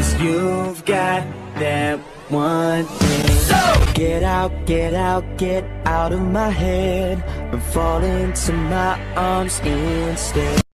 'cause you've got that one thing. So get out, get out, get out of my head and fall into my arms instead.